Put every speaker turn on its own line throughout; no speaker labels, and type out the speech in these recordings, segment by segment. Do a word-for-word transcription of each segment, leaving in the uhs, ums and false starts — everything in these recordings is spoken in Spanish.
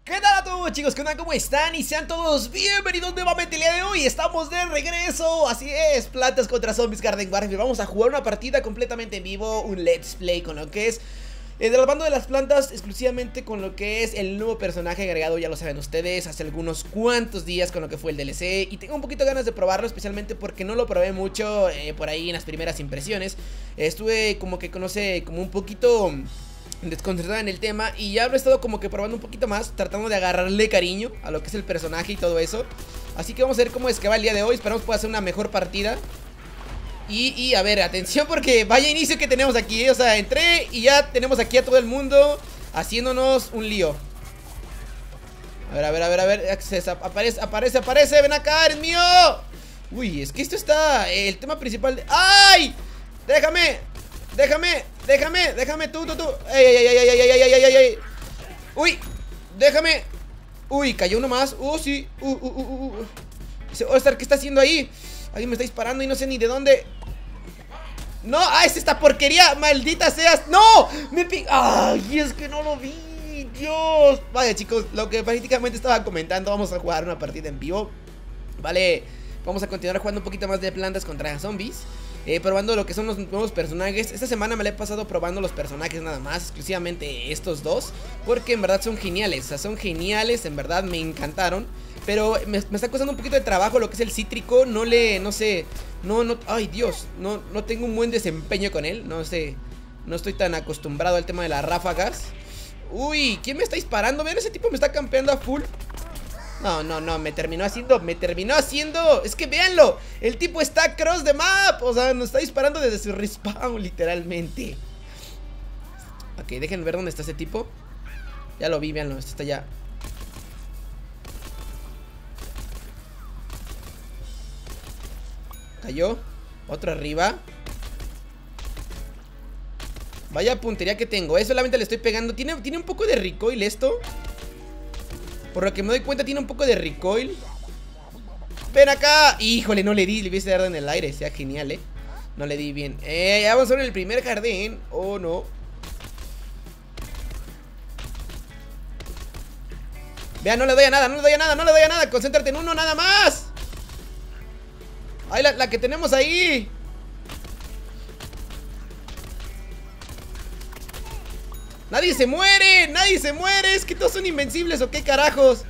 ¿Qué tal a todos, chicos? ¿Qué onda? ¿Cómo están? Y sean todos bienvenidos nuevamente el día de hoy. Estamos de regreso, así es, Plantas contra Zombies Garden Warfare. Vamos a jugar una partida completamente en vivo, un let's play con lo que es eh, del bando de las plantas, exclusivamente con lo que es el nuevo personaje agregado, ya lo saben ustedes, hace algunos cuantos días con lo que fue el D L C. Y tengo un poquito de ganas de probarlo, especialmente porque no lo probé mucho eh, por ahí en las primeras impresiones. eh, Estuve como que conoce como un poquito desconcertada en el tema y ya lo he estado como que probando un poquito más, tratando de agarrarle cariño a lo que es el personaje y todo eso. Así que vamos a ver cómo es que va el día de hoy. Esperamos pueda hacer una mejor partida. Y, y a ver, atención porque vaya inicio que tenemos aquí, ¿eh? O sea, entré y ya tenemos aquí a todo el mundo haciéndonos un lío. A ver, a ver, a ver, a ver, aparece, aparece, aparece, ven acá, eres mío. Uy, es que esto está, eh, el tema principal de... ¡Ay! Déjame, déjame, déjame, déjame, tú, tú, tú. ¡Ey, ey, ey, ey, ey, ey, ey, ey, ey, ey! ¡Uy! Déjame. Uy, cayó uno más. ¡Uh, sí! ¡Uh, uh, uh, uh! Dice, All-Star, ¿qué está haciendo ahí? Alguien me está disparando y no sé ni de dónde. ¡No! ¡Ah, es esta porquería! ¡Maldita seas! ¡No! ¡Me pi... ¡Ay, es que no lo vi! ¡Dios! Vaya, chicos, lo que prácticamente estaba comentando, vamos a jugar una partida en vivo. Vale, vamos a continuar jugando un poquito más de plantas contra zombies. Eh, probando lo que son los nuevos personajes. Esta semana me la he pasado probando los personajes nada más, exclusivamente estos dos, porque en verdad son geniales, o sea, son geniales, en verdad me encantaron. Pero me, me está costando un poquito de trabajo lo que es el cítrico, no le, no sé, no, no, ay Dios, no, no tengo un buen desempeño con él, no sé, no estoy tan acostumbrado al tema de las ráfagas. Uy, ¿quién me está disparando? Vean, ese tipo me está campeando a full. No, no, no, me terminó haciendo, me terminó haciendo, es que véanlo, el tipo está cross the map, o sea, nos está disparando desde su respawn, literalmente. Ok, déjenme ver dónde está ese tipo. Ya lo vi, véanlo, este está allá. Cayó, otro arriba. Vaya puntería que tengo, eh, solamente le estoy pegando, tiene, tiene un poco de recoil esto. Por lo que me doy cuenta tiene un poco de recoil. ¡Ven acá! Híjole, no le di, le hubiese dado en el aire, sea genial, eh. No le di bien. Eh, ya vamos a ver el primer jardín. Oh, no. Vean, no le doy a nada, no le doy a nada, no le doy a nada. Concéntrate en uno nada más. ¡Ay, la, la que tenemos ahí! ¡Nadie se muere! ¡Nadie se muere! ¿Es que todos son invencibles o qué carajos?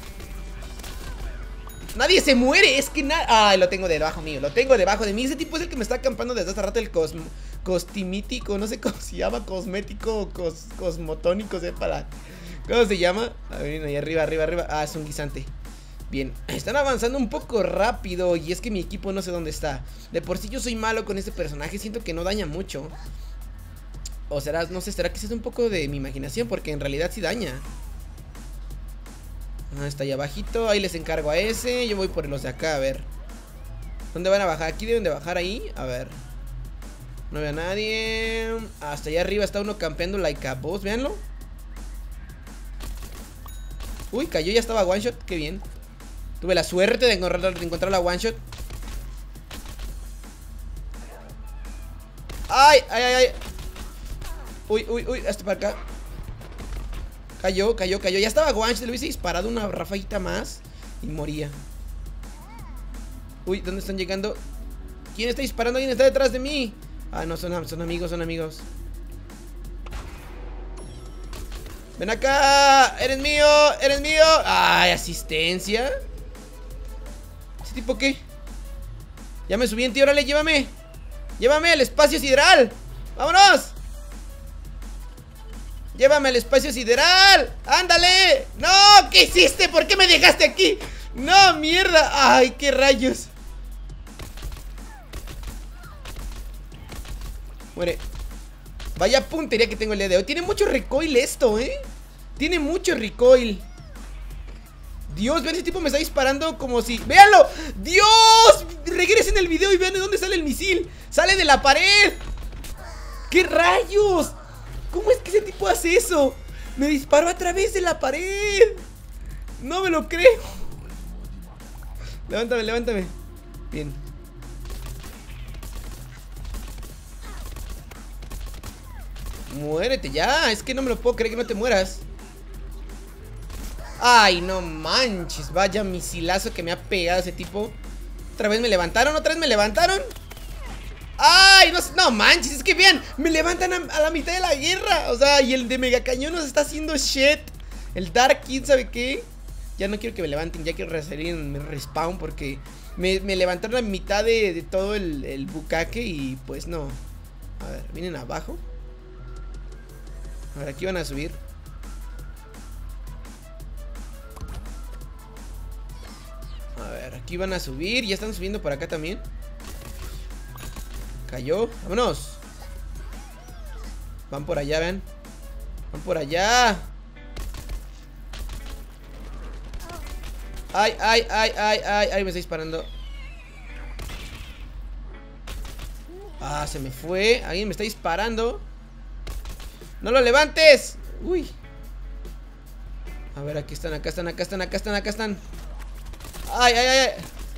¡Nadie se muere! Es que nada... ¡Ay, lo tengo debajo mío! Lo tengo debajo de mí. Ese tipo es el que me está acampando desde hace rato. El cosmo... Costimítico. No sé cómo se llama. Cosmético. Cos... Cosmotónico. Sepa la... ¿Cómo se llama? A ver, ahí arriba, arriba, arriba. Ah, es un guisante. Bien. Están avanzando un poco rápido. Y es que mi equipo no sé dónde está. De por sí yo soy malo con este personaje. Siento que no daña mucho. O será, no sé, será que es un poco de mi imaginación, porque en realidad sí daña. Ah, está ahí abajito, ahí les encargo a ese. Yo voy por los de acá, a ver. ¿Dónde van a bajar? Aquí deben de bajar ahí, a ver. No veo a nadie. Hasta allá arriba está uno campeando like a boss, véanlo. Uy, cayó, ya estaba one shot, qué bien. Tuve la suerte de encontrar, de encontrar la one shot. Ay, ay, ay, ay. Uy, uy, uy, hasta para acá. Cayó, cayó, cayó. Ya estaba guancho, le hubiese disparado una rafajita más y moría. Uy, ¿dónde están llegando? ¿Quién está disparando? ¿Quién está detrás de mí? Ah, no, son, son amigos, son amigos. Ven acá, eres mío, eres mío. Ay, asistencia. ¿Ese tipo qué? Ya me subí en ti, órale, llévame. Llévame al espacio sideral. ¡Vámonos! ¡Llévame al espacio sideral! ¡Ándale! ¡No! ¿Qué hiciste? ¿Por qué me dejaste aquí? ¡No, mierda! ¡Ay, qué rayos! Muere. Vaya puntería que tengo el día de hoy. Tiene mucho recoil esto, ¿eh? Tiene mucho recoil. Dios, vean, ese tipo me está disparando como si... ¡Véanlo! ¡Dios! Regresen el video y vean de dónde sale el misil. ¡Sale de la pared! ¡Qué rayos! ¿Cómo es que ese tipo hace eso? Me disparó a través de la pared. No me lo creo. Levántame, levántame. Bien. Muérete ya, es que no me lo puedo creer que no te mueras. Ay, no manches. Vaya misilazo que me ha pegado ese tipo. Otra vez me levantaron, otra vez me levantaron. Ay, no, no manches, es que vean, me levantan a, a la mitad de la guerra. O sea, y el de Mega Cañón nos está haciendo shit. El Dark Kid, ¿sabe qué? Ya no quiero que me levanten, ya quiero salir en respawn. Porque me, me levantaron a mitad de, de todo el, el bucaque. Y pues no. A ver, vienen abajo. A ver, aquí van a subir. A ver, aquí van a subir. Ya están subiendo por acá también. Cayó, vámonos. Van por allá, vean. Van por allá. Ay, ay, ay, ay, ay, ay, me está disparando. Ah, se me fue. Alguien me está disparando. ¡No lo levantes! Uy. A ver, aquí están, acá están, acá están, acá están, acá están. Ay, ay, ay.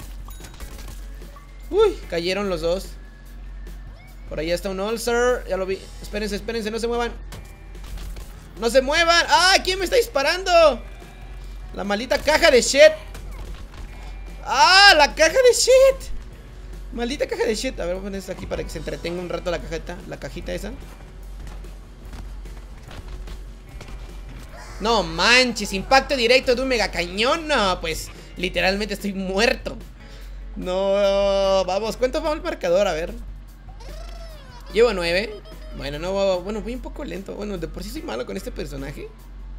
Uy, cayeron los dos. Por ahí está un ulcer, ya lo vi. Espérense, espérense, no se muevan. ¡No se muevan! ¡Ah! ¿Quién me está disparando? La maldita caja de shit. ¡Ah! ¡La caja de shit! Maldita caja de shit. A ver, voy a poner esto aquí para que se entretenga un rato la cajita. La cajita esa. No manches, impacto directo de un mega cañón. No, pues literalmente estoy muerto. No, vamos, ¿cuánto va el marcador? A ver. Llevo nueve. Bueno, no, bueno, voy un poco lento. Bueno, de por sí soy malo con este personaje.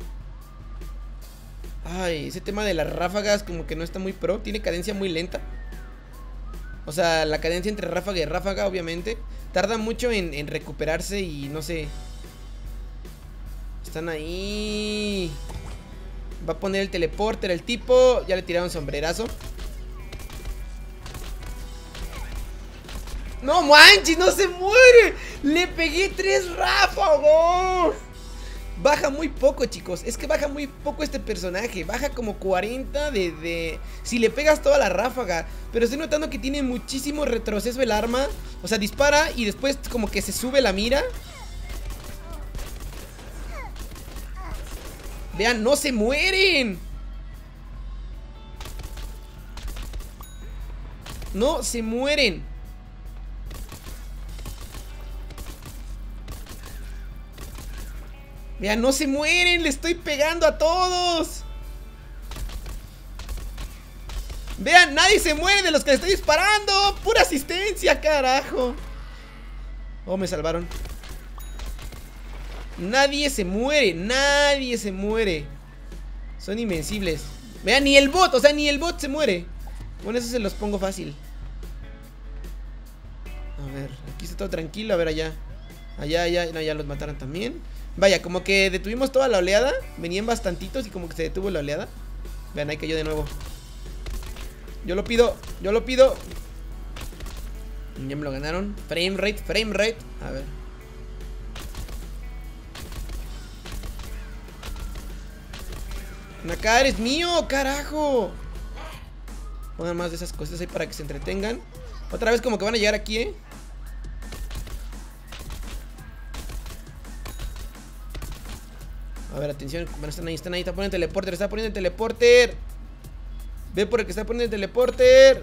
Ay, ese tema de las ráfagas como que no está muy pro. Tiene cadencia muy lenta. O sea, la cadencia entre ráfaga y ráfaga, obviamente. Tarda mucho en, en recuperarse y no sé. Están ahí. Va a poner el teleporter el tipo. Ya le tiraron sombrerazo. ¡No manches! ¡No se muere! ¡Le pegué tres ráfagos! Baja muy poco, chicos. Es que baja muy poco este personaje. Baja como cuarenta de, de... Si le pegas toda la ráfaga. Pero estoy notando que tiene muchísimo retroceso el arma. O sea, dispara y después como que se sube la mira. Vean, no se mueren. No se mueren. Vean, no se mueren, le estoy pegando a todos. Vean, nadie se muere de los que le estoy disparando. Pura asistencia, carajo. Oh, me salvaron. Nadie se muere, nadie se muere. Son invencibles. Vean, ni el bot, o sea, ni el bot se muere. Bueno, eso se los pongo fácil. A ver, aquí está todo tranquilo, a ver allá. Allá, allá, no, ya los mataron también. Vaya, como que detuvimos toda la oleada. Venían bastantitos y como que se detuvo la oleada. Vean, ahí cayó de nuevo. Yo lo pido, yo lo pido. Ya me lo ganaron. Frame rate, frame rate. A ver. Acá eres mío, carajo. Pongan más de esas cosas ahí para que se entretengan. Otra vez como que van a llegar aquí, eh. A ver, atención, bueno, están ahí, están ahí, está poniendo el teleporter, está poniendo el teleporter. Ve por el que está poniendo el teleporter.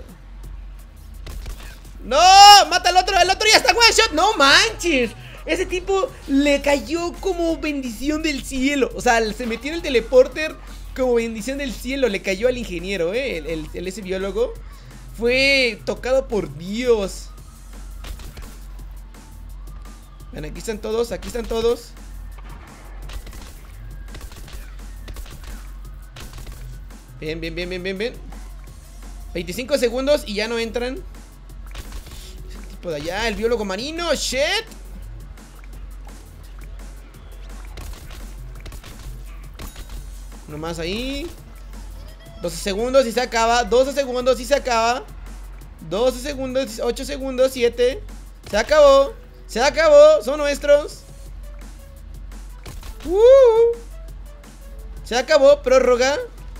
¡No! ¡Mata al otro! ¡El otro ya está one shot! ¡No manches! Ese tipo le cayó como bendición del cielo. O sea, se metió en el teleporter como bendición del cielo. Le cayó al ingeniero, eh, el, el, el ese biólogo. Fue tocado por Dios. Ven, aquí están todos, aquí están todos. Bien, bien, bien, bien, bien, bien. veinticinco segundos y ya no entran. Ese tipo de allá, el biólogo marino, shit. Uno más ahí. doce segundos y se acaba. doce segundos y se acaba. doce segundos, ocho segundos, siete. Se acabó. Se acabó. Son nuestros. Uh. Se acabó. Prórroga.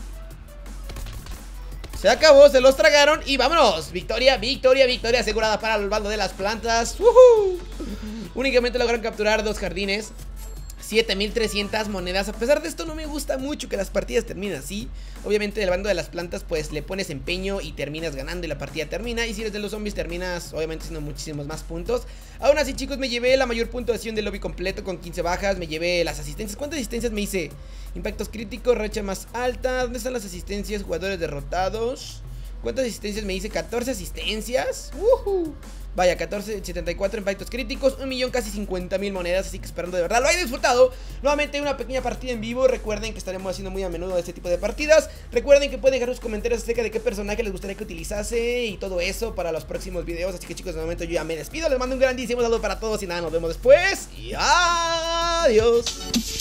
Se acabó, se los tragaron y vámonos. Victoria, victoria, victoria asegurada para el bando de las plantas. uh-huh. Únicamente lograron capturar dos jardines. siete mil trescientas monedas. A pesar de esto no me gusta mucho que las partidas terminen así. Obviamente del bando de las plantas pues le pones empeño y terminas ganando y la partida termina. Y si eres de los zombies terminas obviamente haciendo muchísimos más puntos. Aún así chicos, me llevé la mayor puntuación del lobby completo con quince bajas. Me llevé las asistencias. ¿Cuántas asistencias me hice? Impactos críticos, racha más alta. ¿Dónde están las asistencias? Jugadores derrotados. ¿Cuántas asistencias me hice? catorce asistencias. ¡Woohoo! Vaya, catorce, setenta y cuatro impactos críticos, un millón casi cincuenta mil monedas, así que esperando de verdad lo hayan disfrutado. Nuevamente una pequeña partida en vivo. Recuerden que estaremos haciendo muy a menudo este tipo de partidas. Recuerden que pueden dejar sus comentarios acerca de qué personaje les gustaría que utilizase y todo eso para los próximos videos. Así que chicos, de momento yo ya me despido, les mando un grandísimo saludo para todos y nada, nos vemos después y adiós.